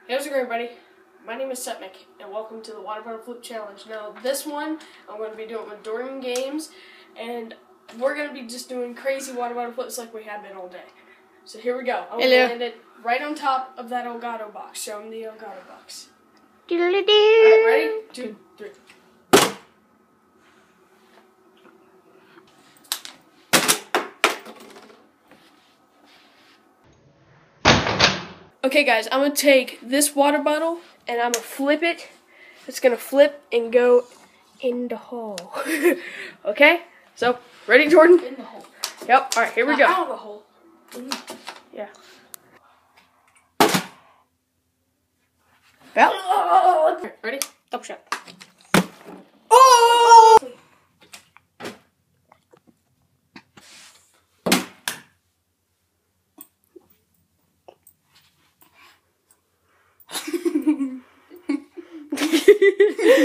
Hey, how's it going, everybody? My name is Setmic, and welcome to the Water Bottle Flip Challenge. Now, this one, I'm going to be doing with Dorian Games, and we're going to be just doing crazy water bottle flips like we have been all day. So here we go. I'm going to land it right on top of that Elgato box. Show them the Elgato box. Alright, ready? 2, 3. Okay, guys, I'm going to take this water bottle and I'm going to flip it. It's going to flip and go in the hole. Okay? So, ready, Jordan? In the hole. Yep. Alright, here we go. Out of the hole. Yeah. Well. Right, ready? Double shot.